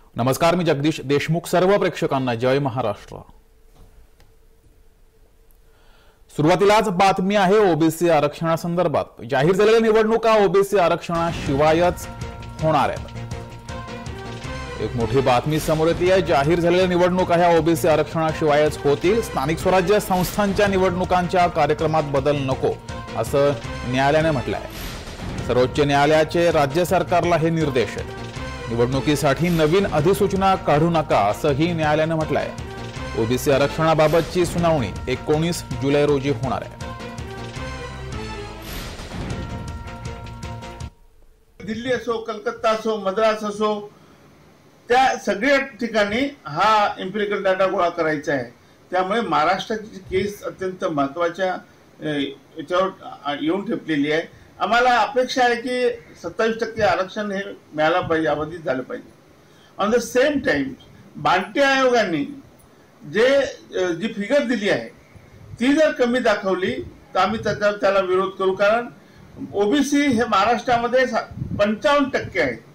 नमस्कार, मी जगदीश देशमुख. सर्व प्रेक्षकांना जय महाराष्ट्र. सुरुवातीलाच बातमी आहे ओबीसी आरक्षणासंदर्भात. जाहीर झालेल्या निवडणुका ओबीसी आरक्षणाशिवायच होणार आहेत. एक मोठी बातमी समोर येते आहे. जाहीर झालेल्या निवडणुका ह्या ओबीसी आरक्षणाशिवायच होतील. स्थानिक स्वराज्य संस्थांच्या निवडणुकांच्या कार्यक्रमात बदल नको असं न्यायालयाने म्हटलं आहे. सर्वोच्च न्यायालयाचे राज्य सरकारला हे निर्देश आहेत. निवडणुकीसाठी नवीन अधिसूचना काढू नका असंही न्यायालयाने म्हटलं आहे. ओबीसी आरक्षणाबाबतची सुनावणी 19 जुलै रोजी होणार आहे. दिल्ली असो, कलकत्ता असो, मद्रास असो, त्या सगळ्या ठिकाणी हा एम्पिरिकल डाटा गोळा करायचा आहे. त्यामुळे महाराष्ट्राची केस अत्यंत महत्वाच्या याच्यावर येऊन ठेपलेली आहे. आम्हाला अपेक्षा आहे की 27% आरक्षण हे मिळायला पाहिजे, अवधीत झालं पाहिजे. ऑन द सेम टाइम बांटे आयोगाने जी फिगर दिली आहे ती जर कमी दाखवली तर आम्ही त्याला विरोध करू. कारण ओबीसी हे महाराष्ट्रामध्ये 55% आहे.